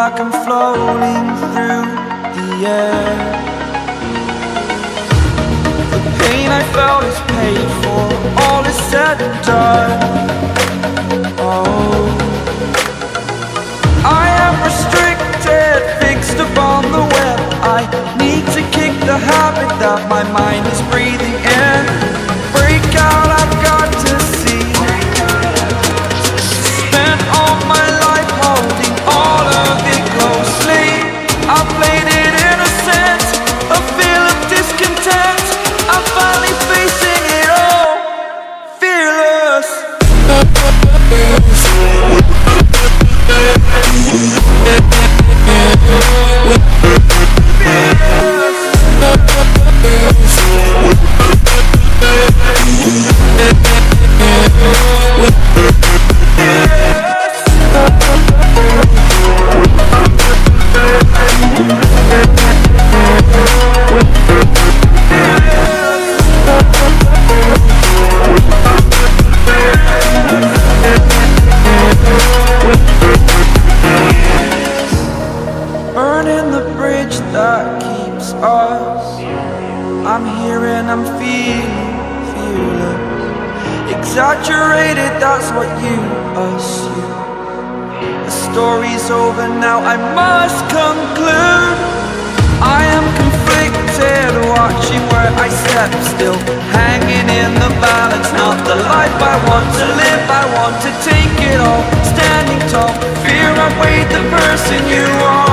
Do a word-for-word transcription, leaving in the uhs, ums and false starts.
like I'm floating through the air. The pain I felt is paid for, all is said and done. Oh, I am restricted, fixed upon the web. I need to kick the habit that my mind is breathing in. Break out, I've got to see. Spent all my life holding all of it closely. I played it innocent, a feel of discontent. I'm finally facing it all, fearless. Burning the bridge that keeps us. I'm here and I'm feeling fearless. Exaggerated, that's what you assume. The story's over now, I must conclude. I am conflicted, watching where I step still, hanging in the balance. Not the life I want to live, I want to take it all. Standing tall, fear I weighed the person you are.